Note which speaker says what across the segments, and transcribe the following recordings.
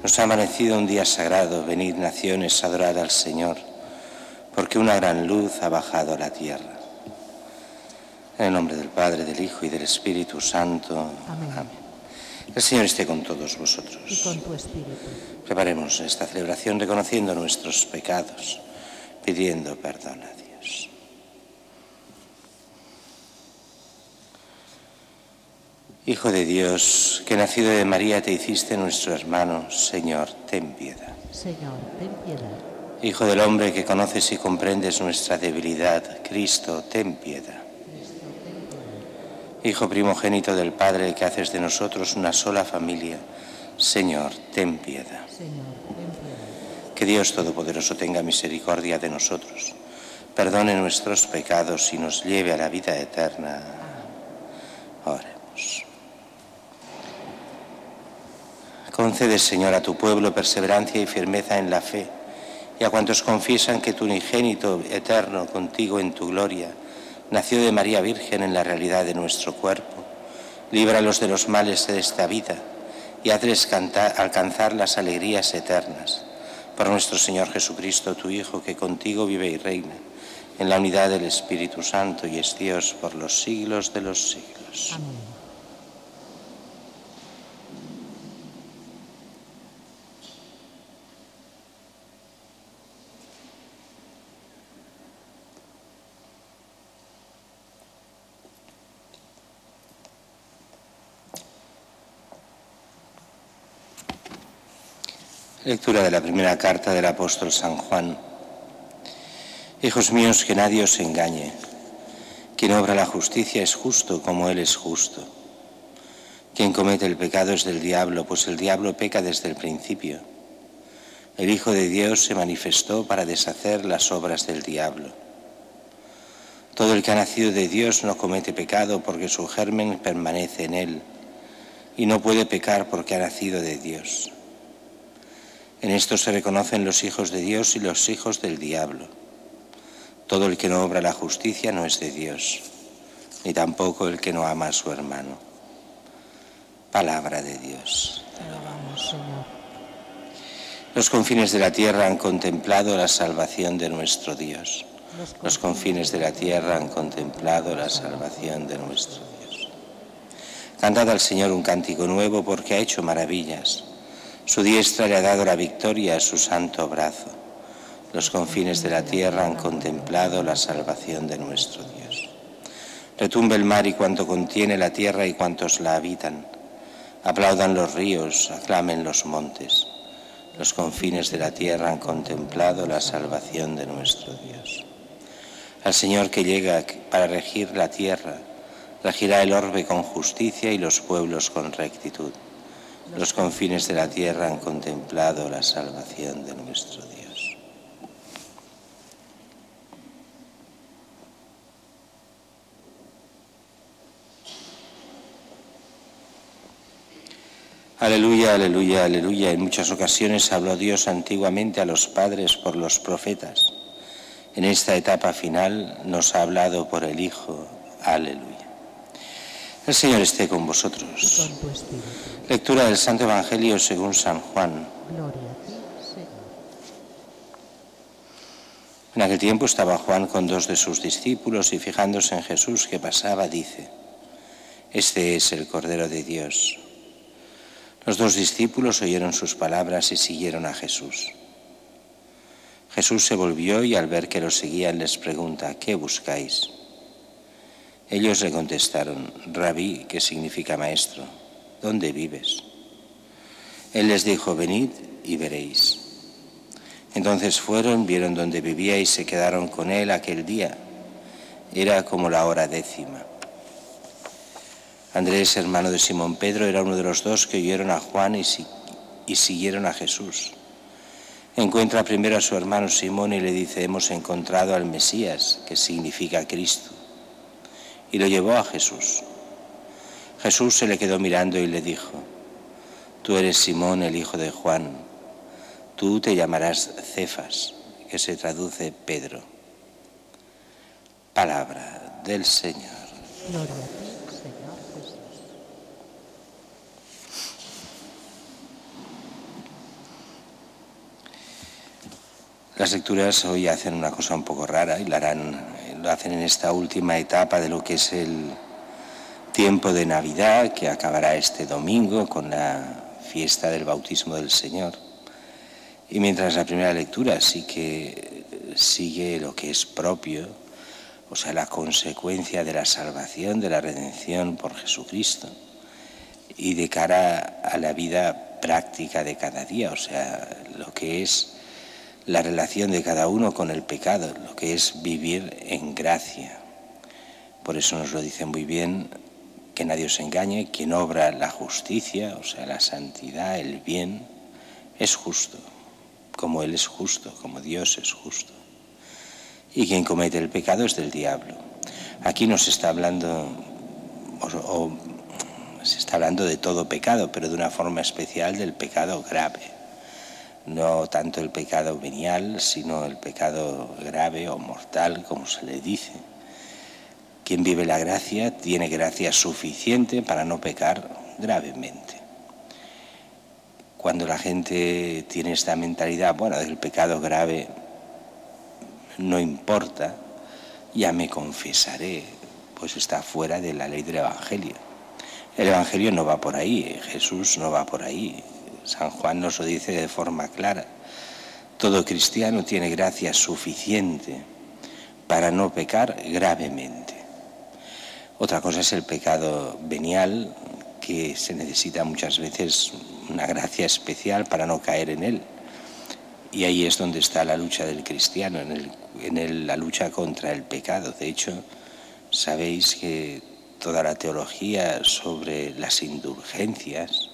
Speaker 1: Nos ha amanecido un día sagrado, venid naciones a adorar al Señor, porque una gran luz ha bajado a la tierra. En el nombre del Padre, del Hijo y del Espíritu Santo.
Speaker 2: Amén.
Speaker 1: Amén. El Señor esté con todos vosotros.
Speaker 2: Y con tu espíritu.
Speaker 1: Preparemos esta celebración reconociendo nuestros pecados, pidiendo perdón a Dios. Hijo de Dios, que nacido de María te hiciste nuestro hermano, Señor, ten piedad.
Speaker 2: Señor, ten piedad.
Speaker 1: Hijo del hombre que conoces y comprendes nuestra debilidad, Cristo, ten piedad. Hijo primogénito del Padre, que haces de nosotros una sola familia, Señor, ten piedad.
Speaker 2: Señor, ten piedad.
Speaker 1: Que Dios Todopoderoso tenga misericordia de nosotros, perdone nuestros pecados y nos lleve a la vida eterna. Oremos. Concede, Señor, a tu pueblo perseverancia y firmeza en la fe, y a cuantos confiesan que tu unigénito eterno contigo en tu gloria nació de María Virgen en la realidad de nuestro cuerpo, líbralos de los males de esta vida y hazles alcanzar las alegrías eternas. Por nuestro Señor Jesucristo, tu Hijo, que contigo vive y reina en la unidad del Espíritu Santo y es Dios por los siglos de los siglos.
Speaker 2: Amén.
Speaker 1: Lectura de la primera carta del apóstol San Juan. Hijos míos, que nadie os engañe. Quien obra la justicia es justo como Él es justo. Quien comete el pecado es del diablo, pues el diablo peca desde el principio. El Hijo de Dios se manifestó para deshacer las obras del diablo. Todo el que ha nacido de Dios no comete pecado porque su germen permanece en él y no puede pecar porque ha nacido de Dios. En esto se reconocen los hijos de Dios y los hijos del diablo. Todo el que no obra la justicia no es de Dios, ni tampoco el que no ama a su hermano. Palabra de Dios.
Speaker 2: Te alabamos, Señor.
Speaker 1: Los confines de la tierra han contemplado la salvación de nuestro Dios. Los confines de la tierra han contemplado la salvación de nuestro Dios. Cantad al Señor un cántico nuevo porque ha hecho maravillas. Su diestra le ha dado la victoria a su santo brazo. Los confines de la tierra han contemplado la salvación de nuestro Dios. Retumbe el mar y cuanto contiene la tierra y cuantos la habitan. Aplaudan los ríos, aclamen los montes. Los confines de la tierra han contemplado la salvación de nuestro Dios. Al Señor que llega para regir la tierra, regirá el orbe con justicia y los pueblos con rectitud. Los confines de la tierra han contemplado la salvación de nuestro Dios. Aleluya, aleluya, aleluya. En muchas ocasiones habló Dios antiguamente a los padres por los profetas. En esta etapa final nos ha hablado por el Hijo. Aleluya. El Señor esté con vosotros.
Speaker 2: Y con tu espíritu.
Speaker 1: Lectura del Santo Evangelio según San Juan.
Speaker 2: Gloria a ti, Señor.
Speaker 1: En aquel tiempo estaba Juan con dos de sus discípulos y fijándose en Jesús que pasaba, dice: Este es el Cordero de Dios. Los dos discípulos oyeron sus palabras y siguieron a Jesús. Jesús se volvió y al ver que los seguían les pregunta: ¿qué buscáis? Ellos le contestaron: Rabí, que significa maestro, ¿dónde vives? Él les dijo: venid y veréis. Entonces fueron, vieron dónde vivía y se quedaron con él aquel día. Era como la hora 10:00. Andrés, hermano de Simón Pedro, era uno de los dos que oyeron a Juan y siguieron a Jesús. Encuentra primero a su hermano Simón y le dice: hemos encontrado al Mesías, que significa Cristo. Y lo llevó a Jesús. Jesús se le quedó mirando y le dijo: tú eres Simón, el hijo de Juan. Tú te llamarás Cefas, que se traduce Pedro. Palabra del Señor.
Speaker 2: Gloria a ti, Señor Jesús.
Speaker 1: Las lecturas hoy hacen una cosa un poco rara y lo hacen en esta última etapa de lo que es el tiempo de Navidad, que acabará este domingo con la fiesta del bautismo del Señor. Y mientras la primera lectura sí que sigue lo que es propio, o sea, la consecuencia de la salvación, de la redención por Jesucristo, y de cara a la vida práctica de cada día, o sea, lo que es la relación de cada uno con el pecado, lo que es vivir en gracia. Por eso nos lo dice muy bien, que nadie os engañe, quien obra la justicia, o sea, la santidad, el bien, es justo, como Él es justo, como Dios es justo. Y quien comete el pecado es del diablo. Aquí no se está hablando, se está hablando de todo pecado, pero de una forma especial del pecado grave. No tanto el pecado venial, sino el pecado grave o mortal, como se le dice. Quien vive la gracia tiene gracia suficiente para no pecar gravemente. Cuando la gente tiene esta mentalidad, bueno, del pecado grave no importa, ya me confesaré, pues está fuera de la ley del Evangelio. El Evangelio no va por ahí, Jesús no va por ahí. San Juan nos lo dice de forma clara. Todo cristiano tiene gracia suficiente para no pecar gravemente. Otra cosa es el pecado venial, que se necesita muchas veces una gracia especial para no caer en él. Y ahí es donde está la lucha del cristiano, la lucha contra el pecado. De hecho, sabéis que toda la teología sobre las indulgencias,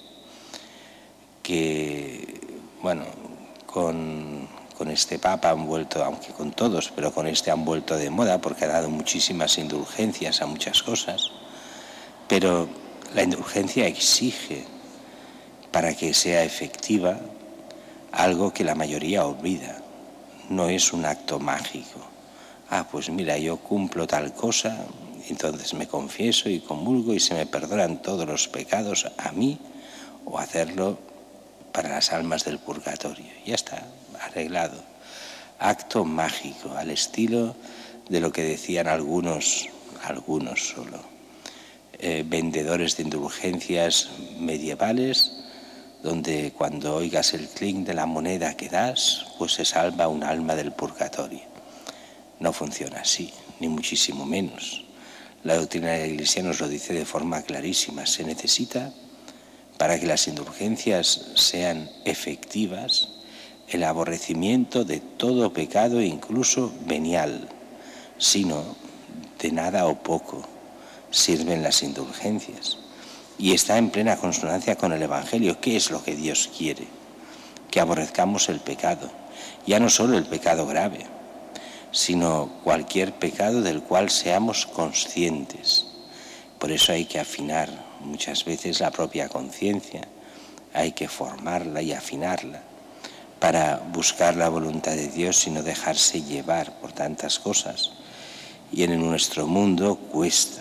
Speaker 1: que, bueno, con este Papa han vuelto, aunque con todos, pero con este han vuelto de moda porque ha dado muchísimas indulgencias a muchas cosas, pero la indulgencia exige, para que sea efectiva, algo que la mayoría olvida. No es un acto mágico. Pues mira, yo cumplo tal cosa, entonces me confieso y comulgo y se me perdonan todos los pecados a mí, o hacerlo para las almas del purgatorio. Ya está, arreglado. Acto mágico, al estilo de lo que decían algunos solo, vendedores de indulgencias medievales, donde cuando oigas el clink de la moneda que das, pues se salva un alma del purgatorio. No funciona así, ni muchísimo menos. La doctrina de la Iglesia nos lo dice de forma clarísima. Se necesita, para que las indulgencias sean efectivas, el aborrecimiento de todo pecado, incluso venial. Si no, de nada o poco sirven las indulgencias. Y está en plena consonancia con el Evangelio. ¿Qué es lo que Dios quiere? Que aborrezcamos el pecado. Ya no solo el pecado grave, sino cualquier pecado del cual seamos conscientes. Por eso hay que afinar muchas veces la propia conciencia, hay que formarla y afinarla para buscar la voluntad de Dios y no dejarse llevar por tantas cosas. Y en nuestro mundo cuesta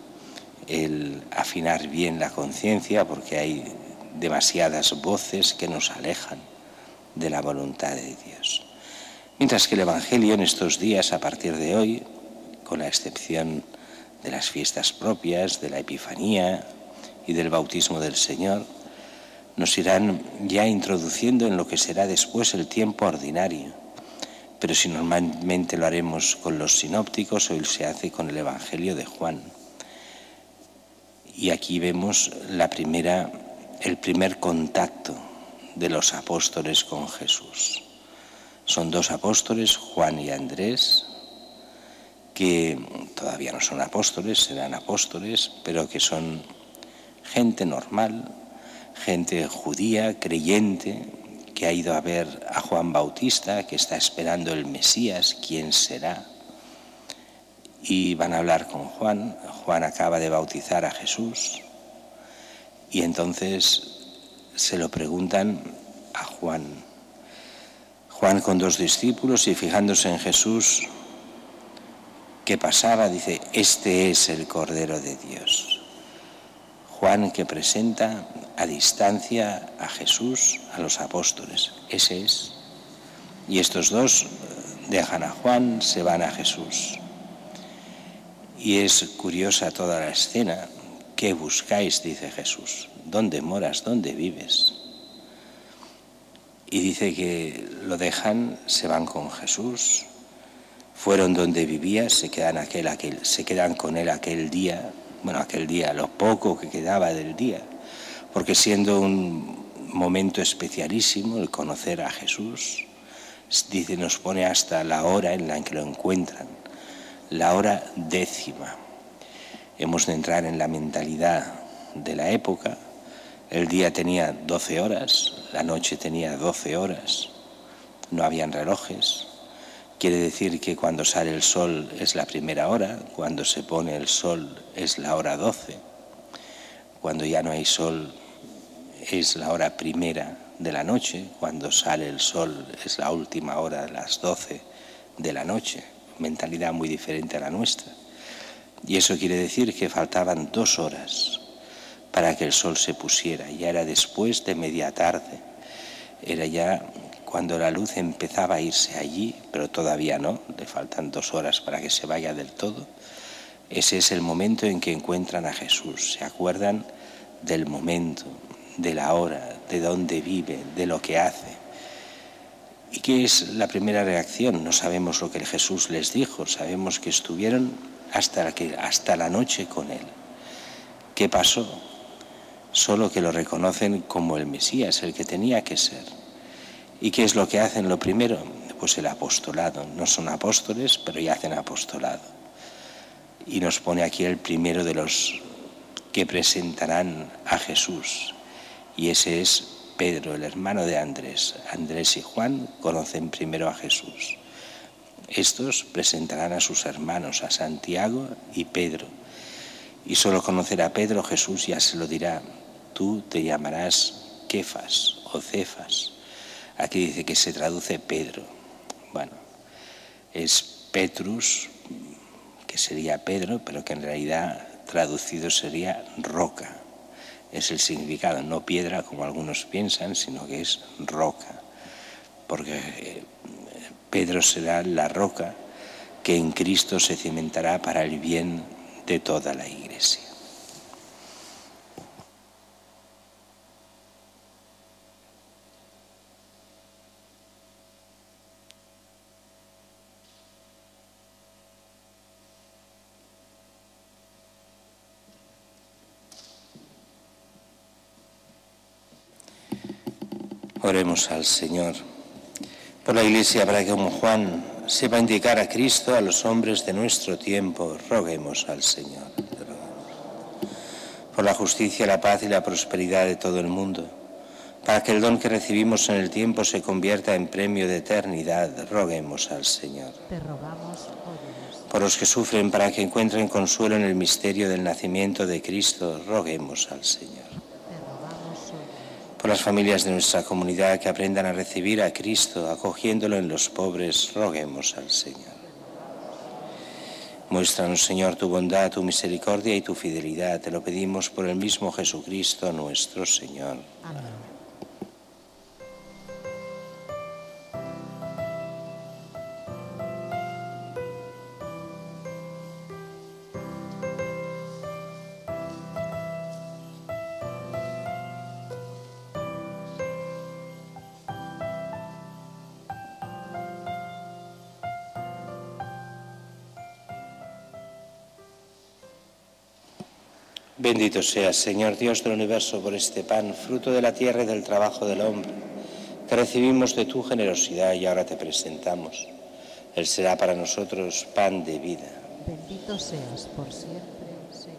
Speaker 1: el afinar bien la conciencia porque hay demasiadas voces que nos alejan de la voluntad de Dios. Mientras que el Evangelio en estos días, a partir de hoy, con la excepción de las fiestas propias, de la Epifanía y del bautismo del Señor, nos irán ya introduciendo en lo que será después el tiempo ordinario. Pero si normalmente lo haremos con los sinópticos, hoy se hace con el Evangelio de Juan. Y aquí vemos el primer contacto de los apóstoles con Jesús. Son dos apóstoles, Juan y Andrés, que todavía no son apóstoles, serán apóstoles, pero que son gente normal, gente judía, creyente, que ha ido a ver a Juan Bautista, que está esperando el Mesías, ¿quién será? Y van a hablar con Juan. Juan acaba de bautizar a Jesús y entonces se lo preguntan a Juan. Juan con dos discípulos y fijándose en Jesús, ¿qué pasaba? Dice, este es el Cordero de Dios. Juan que presenta a distancia a Jesús, a los apóstoles. Ese es. Y estos dos dejan a Juan, se van a Jesús. Y es curiosa toda la escena. ¿Qué buscáis?, dice Jesús. ¿Dónde moras? ¿Dónde vives? Y dice que lo dejan, se van con Jesús, fueron donde vivía, se quedan con él aquel día, lo poco que quedaba del día, porque siendo un momento especialísimo el conocer a Jesús, dice, nos pone hasta la hora en la que lo encuentran, la hora 10. Hemos de entrar en la mentalidad de la época. El día tenía 12 horas, la noche tenía 12 horas, no habían relojes. Quiere decir que cuando sale el sol es la primera hora, cuando se pone el sol es la hora 12, cuando ya no hay sol es la hora primera de la noche, cuando sale el sol es la última hora, las 12 de la noche, mentalidad muy diferente a la nuestra. Y eso quiere decir que faltaban 2 horas para que el sol se pusiera. Ya era después de media tarde, era ya cuando la luz empezaba a irse allí, pero todavía no, le faltan 2 horas para que se vaya del todo. Ese es el momento en que encuentran a Jesús, se acuerdan del momento, de la hora, de dónde vive, de lo que hace. ¿Y qué es la primera reacción? No sabemos lo que Jesús les dijo, sabemos que estuvieron hasta la noche con él. ¿Qué pasó? Solo que lo reconocen como el Mesías, el que tenía que ser. ¿Y qué es lo que hacen? Lo primero, pues el apostolado. No son apóstoles, pero ya hacen apostolado. Y nos pone aquí el primero de los que presentarán a Jesús. Y ese es Pedro, el hermano de Andrés. Andrés y Juan conocen primero a Jesús. Estos presentarán a sus hermanos, a Santiago y Pedro. Y solo conocer a Pedro, Jesús ya se lo dirá. Tú te llamarás Kefas o Cefas. Aquí dice que se traduce Pedro. Bueno, es Petrus, que sería Pedro, pero que en realidad traducido sería roca. Es el significado, no piedra como algunos piensan, sino que es roca. Porque Pedro será la roca que en Cristo se cimentará para el bien de toda la Iglesia. Oremos al Señor por la Iglesia, para que como Juan sepa indicar a Cristo a los hombres de nuestro tiempo. Roguemos al Señor. Por la justicia, la paz y la prosperidad de todo el mundo, para que el don que recibimos en el tiempo se convierta en premio de eternidad. Roguemos al Señor.
Speaker 2: Te rogamos, óyenos.
Speaker 1: Por los que sufren, para que encuentren consuelo en el misterio del nacimiento de Cristo. Roguemos al Señor. Por las familias de nuestra comunidad, que aprendan a recibir a Cristo, acogiéndolo en los pobres, roguemos al Señor. Muéstranos, Señor, tu bondad, tu misericordia y tu fidelidad. Te lo pedimos por el mismo Jesucristo nuestro Señor.
Speaker 2: Amén.
Speaker 1: Bendito seas, Señor Dios del universo, por este pan, fruto de la tierra y del trabajo del hombre, que recibimos de tu generosidad y ahora te presentamos. Él será para nosotros pan de vida.
Speaker 2: Bendito seas por siempre, Señor.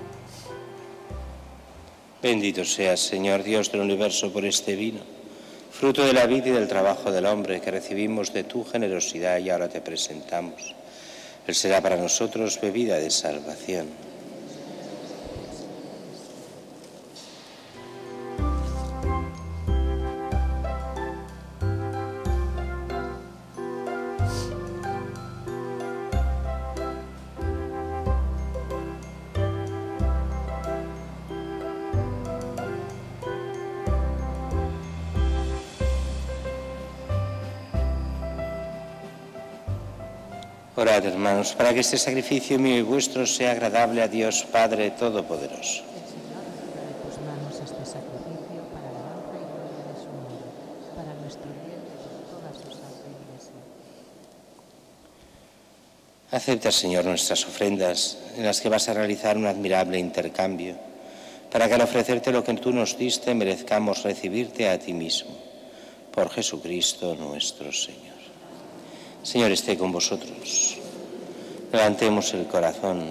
Speaker 1: Bendito seas, Señor Dios del universo, por este vino, fruto de la vida y del trabajo del hombre que recibimos de tu generosidad y ahora te presentamos. Él será para nosotros bebida de salvación. Orad, hermanos, para que este sacrificio mío y vuestro sea agradable a Dios Padre Todopoderoso.
Speaker 2: El Señor reciba de tus manos este sacrificio para alabanza y gloria de su nombre, para nuestro bien y de toda su santa Iglesia.
Speaker 1: Acepta, Señor, nuestras ofrendas, en las que vas a realizar un admirable intercambio, para que al ofrecerte lo que tú nos diste merezcamos recibirte a ti mismo. Por Jesucristo nuestro Señor. Señor, esté con vosotros. Levantemos el corazón.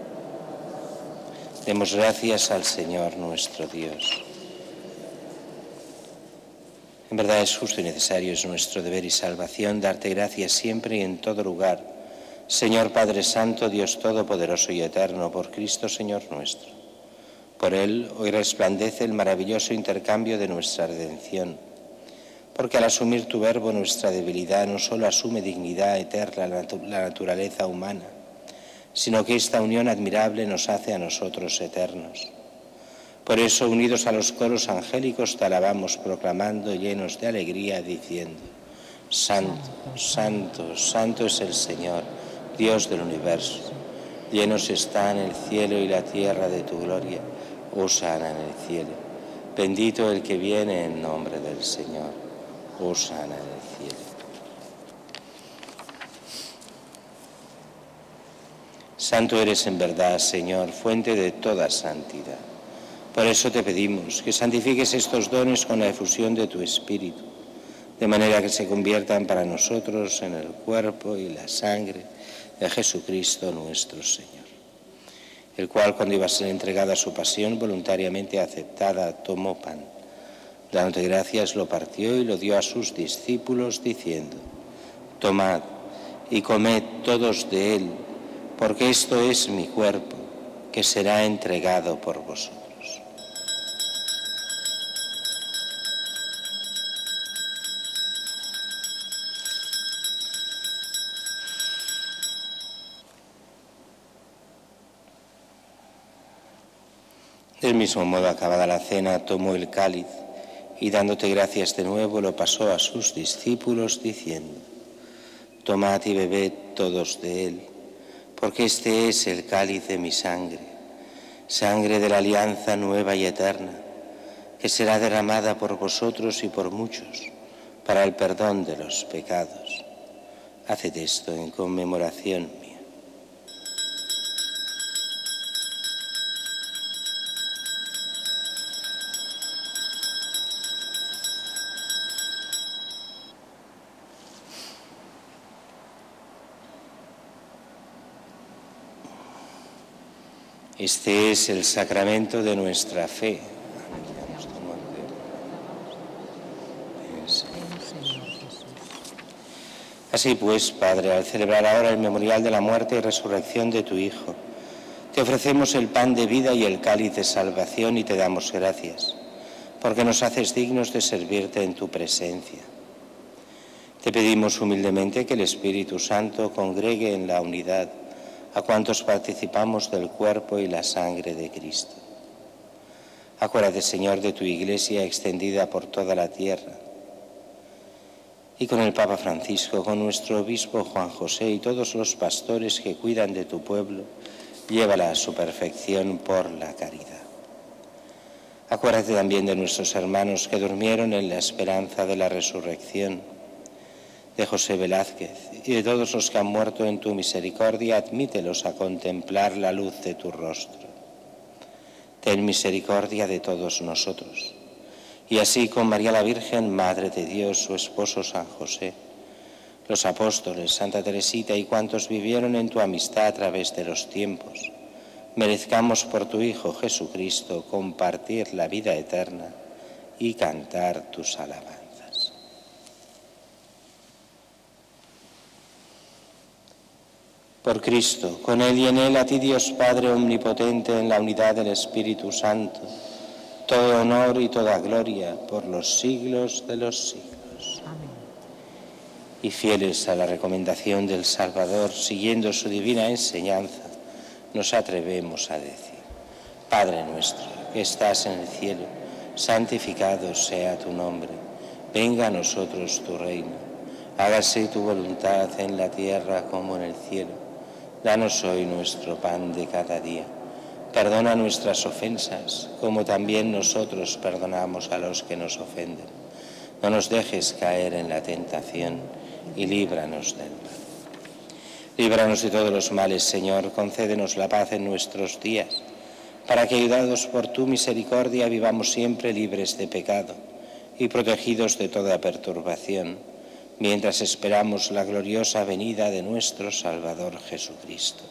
Speaker 1: Demos gracias al Señor nuestro Dios. En verdad es justo y necesario, es nuestro deber y salvación darte gracias siempre y en todo lugar. Señor Padre Santo, Dios Todopoderoso y Eterno, por Cristo Señor nuestro. Por Él hoy resplandece el maravilloso intercambio de nuestra redención. Porque al asumir tu verbo nuestra debilidad no solo asume dignidad eterna la naturaleza humana, sino que esta unión admirable nos hace a nosotros eternos. Por eso, unidos a los coros angélicos, te alabamos proclamando llenos de alegría, diciendo: Santo, Santo, Santo es el Señor, Dios del universo. Llenos están el cielo y la tierra de tu gloria. Hosana en el cielo. Bendito el que viene en nombre del Señor. Hosana en el cielo. Santo eres en verdad, Señor, fuente de toda santidad. Por eso te pedimos que santifiques estos dones con la efusión de tu Espíritu, de manera que se conviertan para nosotros en el cuerpo y la sangre de Jesucristo nuestro Señor, el cual, cuando iba a ser entregado a su pasión voluntariamente aceptada, tomó pan. Dándote gracias, lo partió y lo dio a sus discípulos, diciendo: Tomad y comed todos de él, porque esto es mi cuerpo, que será entregado por vosotros. Del mismo modo, acabada la cena, tomó el cáliz, y dándote gracias de nuevo lo pasó a sus discípulos diciendo: Tomad y bebed todos de él, porque este es el cáliz de mi sangre, sangre de la alianza nueva y eterna, que será derramada por vosotros y por muchos para el perdón de los pecados. Haced esto en conmemoración mía. Este es el sacramento de nuestra fe. Así pues, Padre, al celebrar ahora el memorial de la muerte y resurrección de tu Hijo, te ofrecemos el pan de vida y el cáliz de salvación y te damos gracias, porque nos haces dignos de servirte en tu presencia. Te pedimos humildemente que el Espíritu Santo congregue en la unidad a cuantos participamos del cuerpo y la sangre de Cristo. Acuérdate, Señor, de tu Iglesia extendida por toda la tierra, y con el Papa Francisco, con nuestro obispo Juan José y todos los pastores que cuidan de tu pueblo, llévala a su perfección por la caridad. Acuérdate también de nuestros hermanos que durmieron en la esperanza de la resurrección, de José Velázquez y de todos los que han muerto en tu misericordia, admítelos a contemplar la luz de tu rostro. Ten misericordia de todos nosotros. Y así con María la Virgen, Madre de Dios, su esposo San José, los apóstoles, Santa Teresita y cuantos vivieron en tu amistad a través de los tiempos, merezcamos por tu Hijo Jesucristo compartir la vida eterna y cantar tus alabanzas. Por Cristo, con Él y en Él, a ti Dios Padre Omnipotente, en la unidad del Espíritu Santo, todo honor y toda gloria por los siglos de los siglos.
Speaker 2: Amén.
Speaker 1: Y fieles a la recomendación del Salvador, siguiendo su divina enseñanza, nos atrevemos a decir: Padre nuestro, que estás en el cielo, santificado sea tu nombre. Venga a nosotros tu reino. Hágase tu voluntad en la tierra como en el cielo. Danos hoy nuestro pan de cada día. Perdona nuestras ofensas, como también nosotros perdonamos a los que nos ofenden. No nos dejes caer en la tentación y líbranos del mal. Líbranos de todos los males, Señor, concédenos la paz en nuestros días, para que, ayudados por tu misericordia, vivamos siempre libres de pecado y protegidos de toda perturbación, mientras esperamos la gloriosa venida de nuestro Salvador Jesucristo.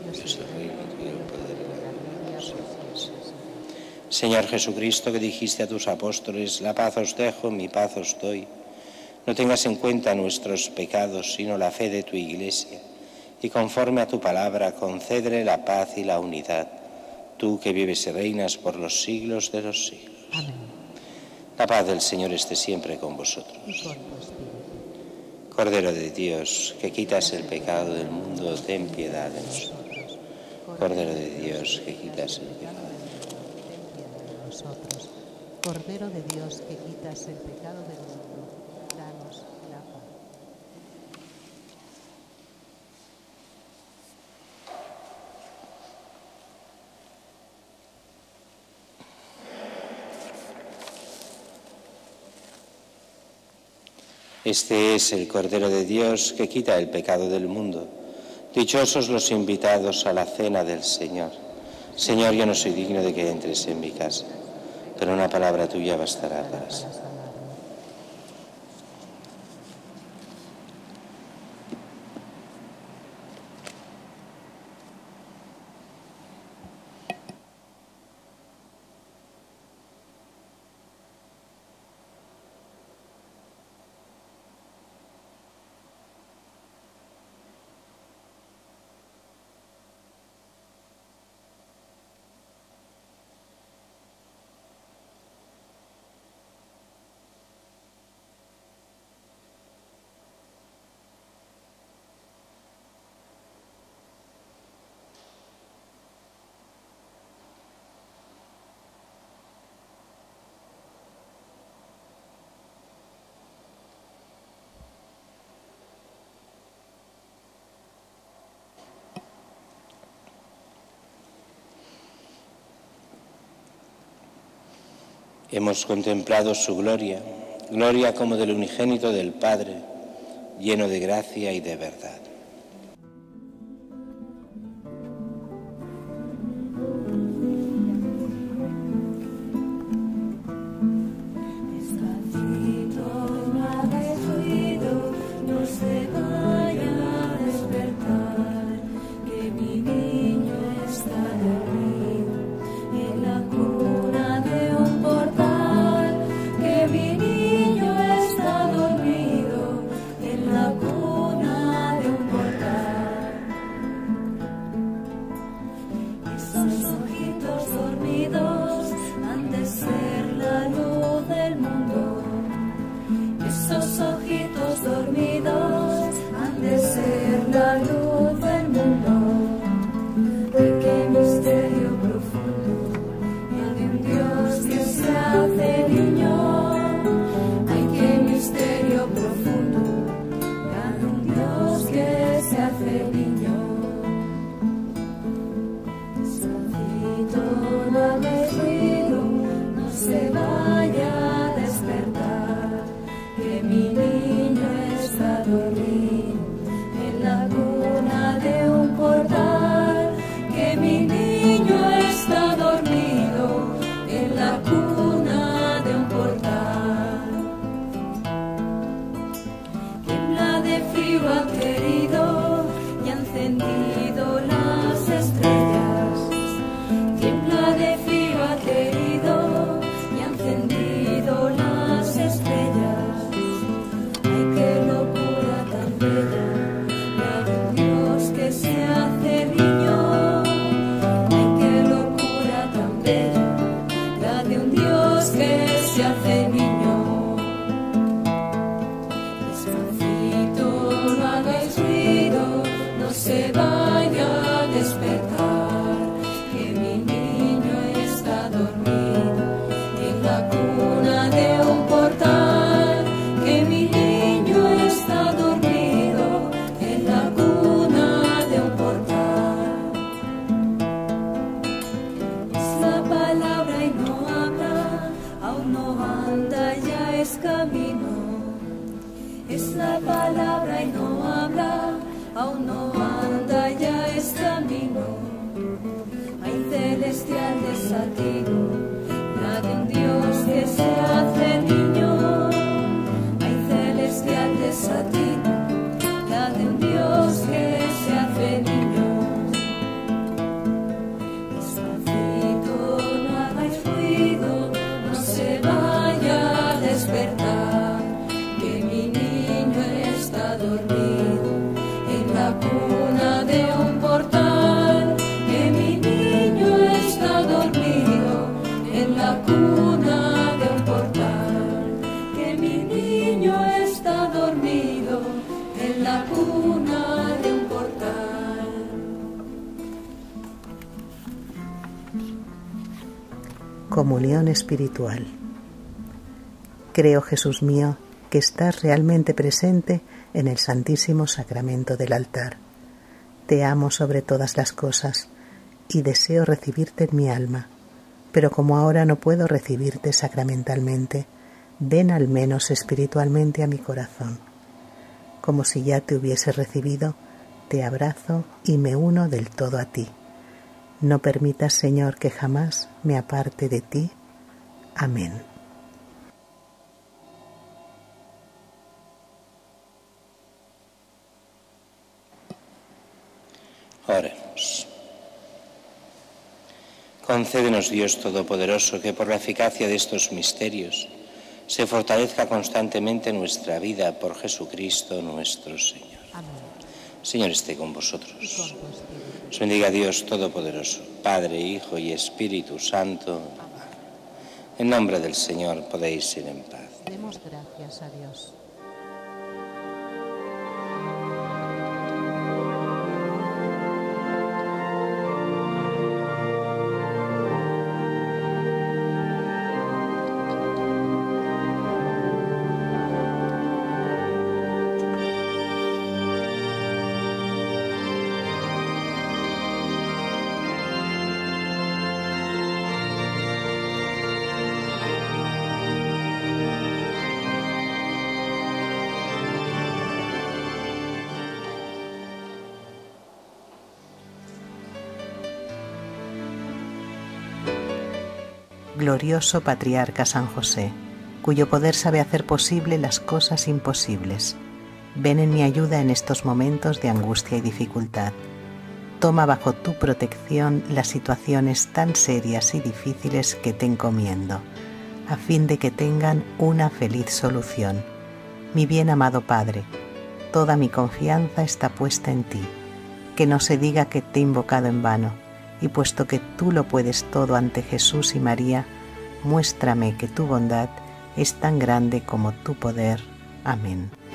Speaker 1: Señor Jesucristo, que dijiste a tus apóstoles: la paz os dejo, mi paz os doy. No tengas en cuenta nuestros pecados, sino la fe de tu Iglesia, y conforme a tu palabra, concédele la paz y la unidad, tú que vives y reinas por los siglos de los siglos.
Speaker 2: Amén.
Speaker 1: La paz del Señor esté siempre con vosotros.
Speaker 2: Y con tu espíritu.
Speaker 1: Cordero de Dios, que quitas el pecado del mundo, ten piedad de nosotros. Cordero de Dios, que quitas el pecado del mundo,
Speaker 2: ten piedad de nosotros. Cordero de Dios, que quitas el pecado del mundo, danos la paz.
Speaker 1: Este es el Cordero de Dios que quita el pecado del mundo. Dichosos los invitados a la cena del Señor. Señor, yo no soy digno de que entres en mi casa, pero una palabra tuya bastará para salvarme. Hemos contemplado su gloria, gloria como del unigénito del Padre, lleno de gracia y de verdad.
Speaker 3: Que sea anda ya es camino, es la palabra y no habla, aún no anda ya es camino. Hay celestial desatino, la de un Dios que se hace niño. Hay celestial desatino, la de un Dios que se hace niño. Despacito, no hagáis ruido, no se vaya a despertar, que mi niño está dormido en la cuna de un portal, que mi niño está dormido en la cuna de un portal, que mi niño está dormido en la cuna de un portal.
Speaker 2: Comunión espiritual. Creo, Jesús mío, que estás realmente presente en el Santísimo Sacramento del altar. Te amo sobre todas las cosas y deseo recibirte en mi alma, pero como ahora no puedo recibirte sacramentalmente, ven al menos espiritualmente a mi corazón. Como si ya te hubiese recibido, te abrazo y me uno del todo a ti. No permitas, Señor, que jamás me aparte de ti. Amén.
Speaker 1: Oremos. Concédenos, Dios Todopoderoso, que por la eficacia de estos misterios se fortalezca constantemente nuestra vida por Jesucristo nuestro Señor.
Speaker 2: Amén.
Speaker 1: Señor esté con vosotros.
Speaker 2: Y con tu espíritu.
Speaker 1: Os bendiga Dios Todopoderoso, Padre, Hijo y Espíritu Santo. En nombre del Señor podéis ir en paz.
Speaker 2: Demos gracias a Dios. Glorioso Patriarca San José, cuyo poder sabe hacer posible las cosas imposibles, ven en mi ayuda en estos momentos de angustia y dificultad. Toma bajo tu protección las situaciones tan serias y difíciles que te encomiendo, a fin de que tengan una feliz solución. Mi bien amado Padre, toda mi confianza está puesta en ti. Que no se diga que te he invocado en vano, y puesto que tú lo puedes todo ante Jesús y María, muéstrame que tu bondad es tan grande como tu poder. Amén.